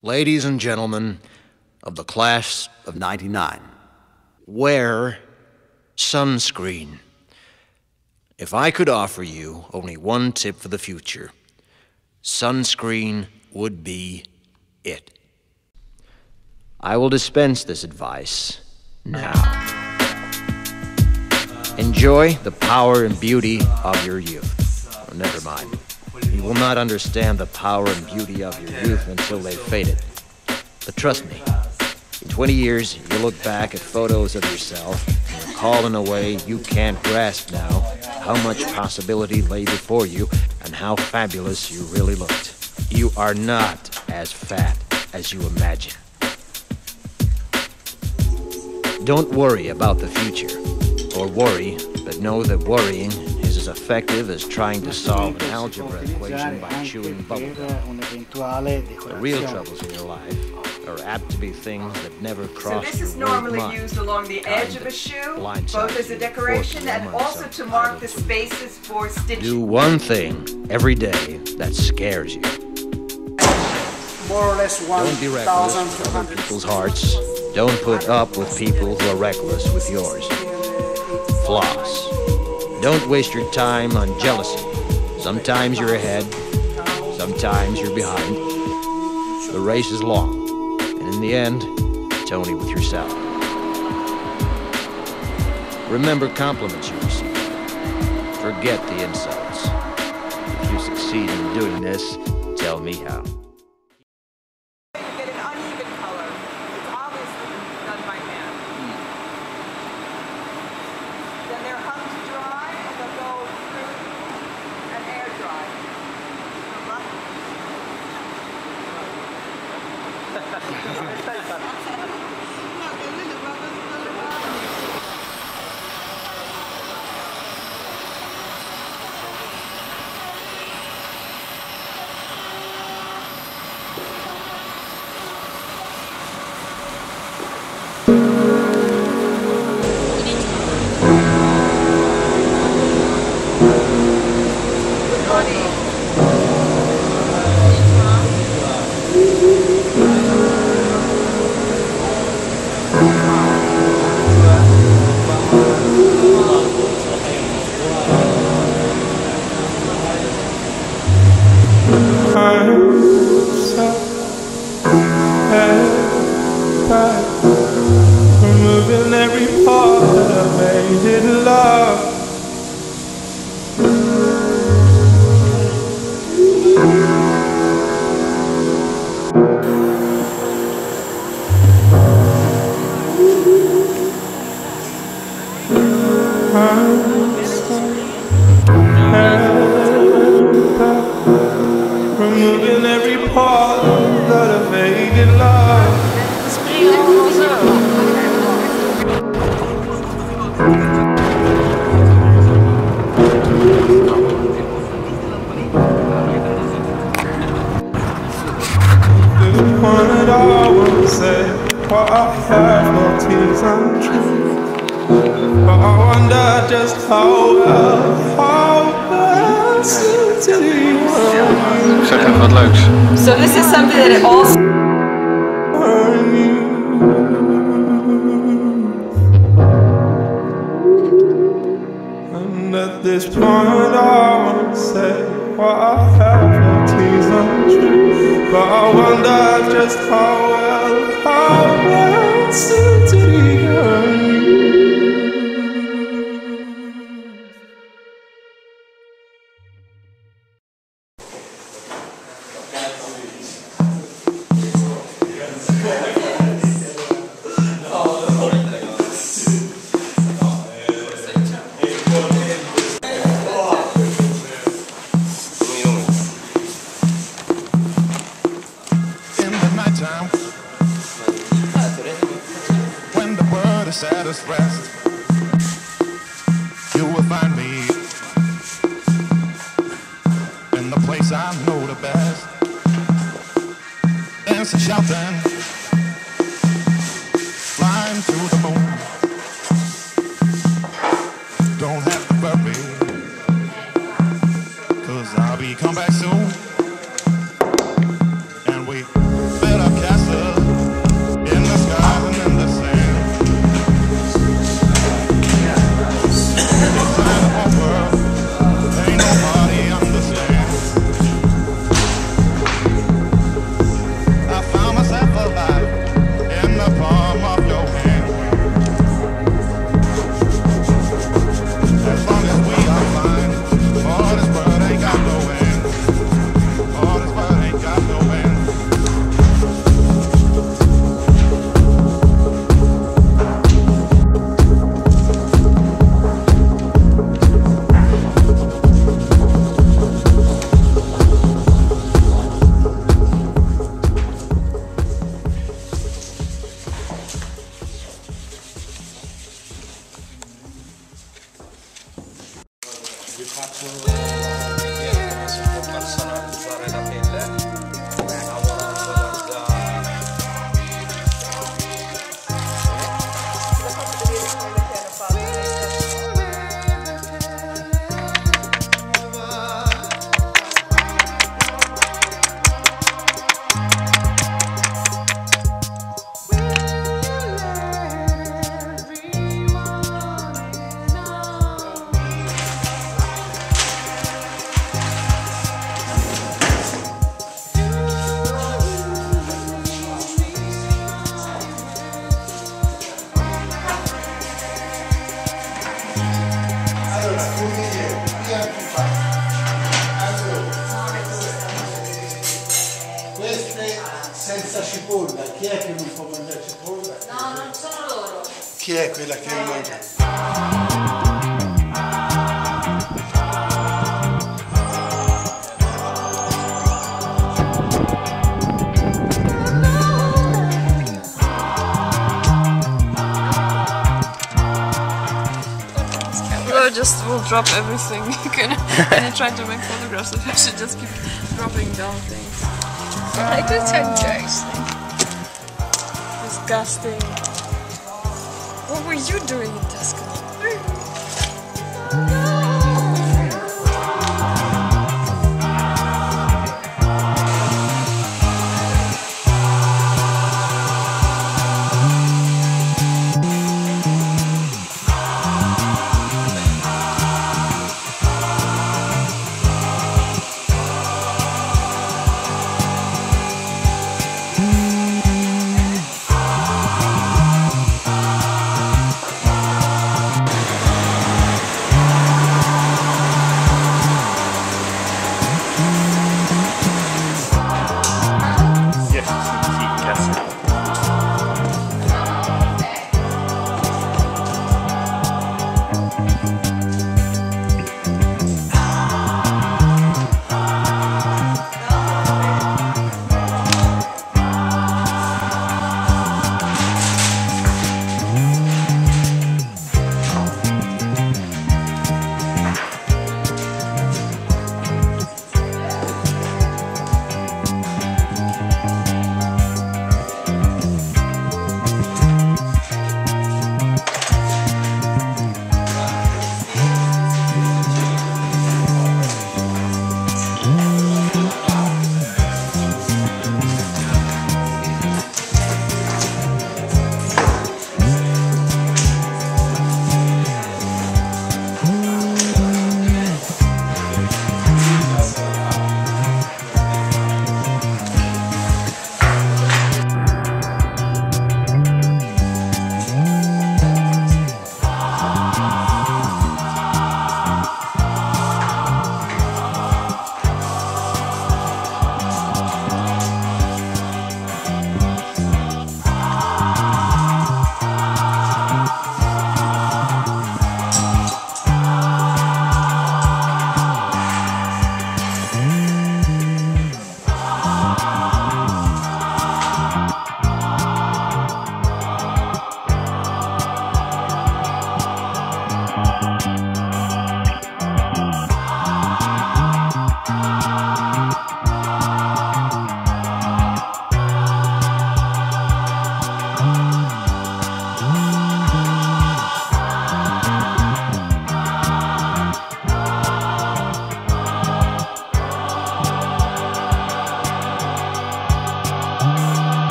Ladies and gentlemen of the class of '99, wear sunscreen. If I could offer you only one tip for the future, sunscreen would be it. I will dispense this advice now. Enjoy the power and beauty of your youth. Oh, never mind. You will not understand the power and beauty of your youth until they've faded. But trust me, in 20 years, you'll look back at photos of yourself and recall in a way you can't grasp now how much possibility lay before you and how fabulous you really looked. You are not as fat as you imagine. Don't worry about the future, or worry, but know that worrying is as effective as trying to solve an algebra equation by chewing bubblegum. The real troubles in your life are apt to be things that never cross your So this is normally used along the edge of a shoe, both as a decoration and also to mark the spaces for stitching. Do one thing every day that scares you. More or less Don't be reckless with other people's hearts. Don't put up with people who are reckless with yours. Floss. Don't waste your time on jealousy. Sometimes you're ahead, sometimes you're behind. The race is long, and in the end, it's only with yourself. Remember compliments you receive. Forget the insults. If you succeed in doing this, tell me how. Then they're hung to dry, and they'll go through an air dry. Removing every part that I made in love. Removing every part that I made in love. One that I would say, what I have no tears untrue. But I wonder just how well suited you. Zeg even wat leuks. So this is something that it also... And at this point I won't say what I have no tears untrue. But I wonder just how well suited you. When the world is at its rest, you will find me in the place I know the best. Dancing, shouting, flying to the moon. Don't have to worry, 'cause I'll be come back soon. And we better queste senza cipolla, chi è che non può mangiare cipolla? No, non sono loro. Chi è quella che non mangia? Just will drop everything. When you try to make photographs, you should just keep dropping down things. I do take jokes. Disgusting. What were you doing in Tesco?